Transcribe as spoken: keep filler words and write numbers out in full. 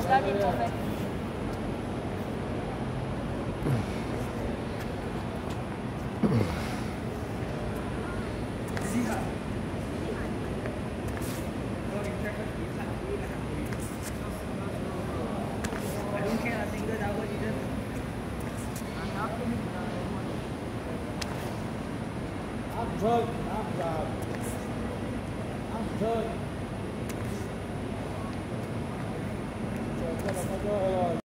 Está bien, profe. Rơi, năm giờ, năm rơi. Chờ cho nó có